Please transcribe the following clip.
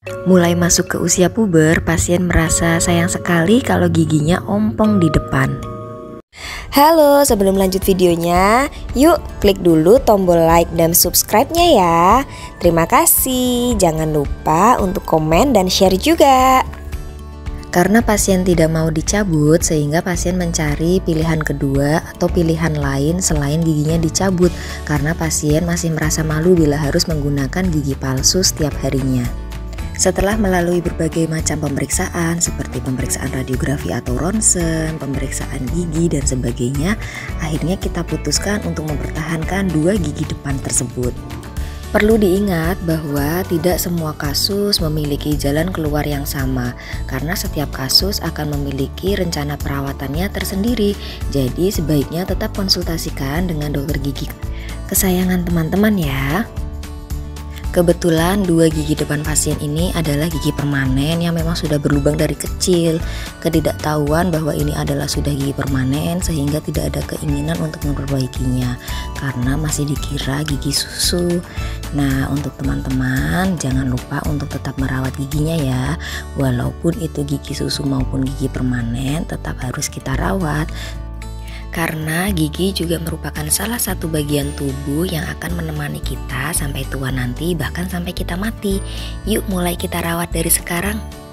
Mulai masuk ke usia puber, pasien merasa sayang sekali kalau giginya ompong di depan. Halo, sebelum lanjut videonya, yuk klik dulu tombol like dan subscribe-nya ya. Terima kasih, jangan lupa untuk komen dan share juga. Karena pasien tidak mau dicabut, sehingga pasien mencari pilihan kedua atau pilihan lain selain giginya dicabut, karena pasien masih merasa malu bila harus menggunakan gigi palsu setiap harinya. Setelah melalui berbagai macam pemeriksaan seperti pemeriksaan radiografi atau ronsen, pemeriksaan gigi dan sebagainya, akhirnya kita putuskan untuk mempertahankan dua gigi depan tersebut. Perlu diingat bahwa tidak semua kasus memiliki jalan keluar yang sama, karena setiap kasus akan memiliki rencana perawatannya tersendiri. Jadi sebaiknya tetap konsultasikan dengan dokter gigi kesayangan teman-teman ya. Kebetulan dua gigi depan pasien ini adalah gigi permanen yang memang sudah berlubang dari kecil. Ketidaktahuan bahwa ini adalah sudah gigi permanen sehingga tidak ada keinginan untuk memperbaikinya karena masih dikira gigi susu. Nah, untuk teman-teman jangan lupa untuk tetap merawat giginya ya. Walaupun itu gigi susu maupun gigi permanen tetap harus kita rawat. Karena gigi juga merupakan salah satu bagian tubuh yang akan menemani kita sampai tua nanti, bahkan sampai kita mati. Yuk mulai kita rawat dari sekarang.